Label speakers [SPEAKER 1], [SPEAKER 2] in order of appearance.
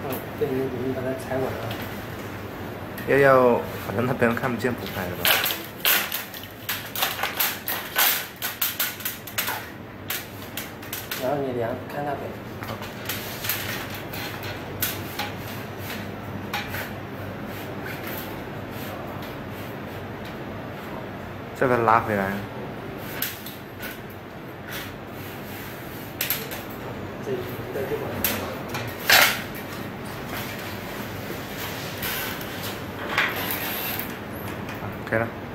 [SPEAKER 1] 对，你把它裁稳了。
[SPEAKER 2] 要，反正那边看不见补拍的吧？
[SPEAKER 1] 然后你量看那边。
[SPEAKER 2] 好。这个拉回来。
[SPEAKER 1] 这在这块。
[SPEAKER 2] 可以了。